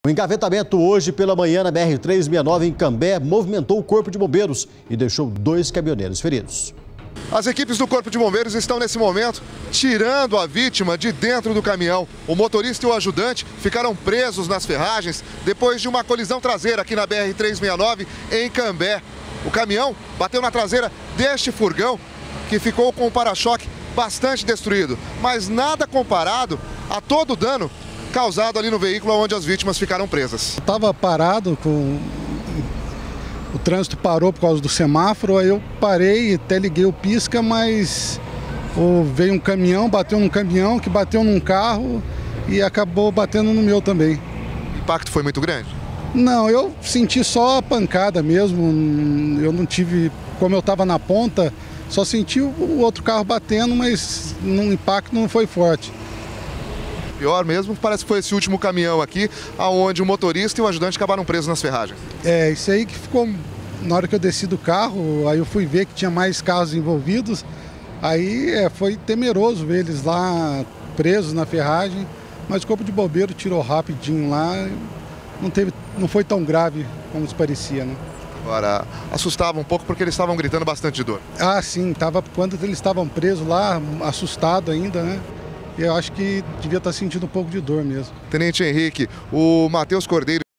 O engavetamento hoje pela manhã na BR-369 em Cambé movimentou o Corpo de Bombeiros e deixou 2 caminhoneiros feridos. As equipes do Corpo de Bombeiros estão nesse momento tirando a vítima de dentro do caminhão. O motorista e o ajudante ficaram presos nas ferragens depois de uma colisão traseira aqui na BR-369 em Cambé. O caminhão bateu na traseira deste furgão que ficou com o para-choque bastante destruído, mas nada comparado a todo o dano causado ali no veículo onde as vítimas ficaram presas. Estava parado, o trânsito parou por causa do semáforo, aí eu parei e até liguei o pisca, mas veio um caminhão, bateu num caminhão, que bateu num carro e acabou batendo no meu também. O impacto foi muito grande? Não, eu senti só a pancada mesmo, eu não tive, como eu estava na ponta, só senti o outro carro batendo, mas no impacto não foi forte. Pior mesmo, parece que foi esse último caminhão aqui, onde o motorista e o ajudante acabaram presos nas ferragens. É, isso aí que ficou, na hora que eu desci do carro, aí eu fui ver que tinha mais carros envolvidos, aí foi temeroso ver eles lá presos na ferragem, mas o Corpo de Bombeiro tirou rapidinho lá, não foi tão grave como se parecia, né? Agora, assustava um pouco porque eles estavam gritando bastante de dor. Ah, sim, quando eles estavam presos lá, assustado ainda, né? Eu acho que devia estar sentindo um pouco de dor mesmo. Tenente Henrique, o Matheus Cordeiro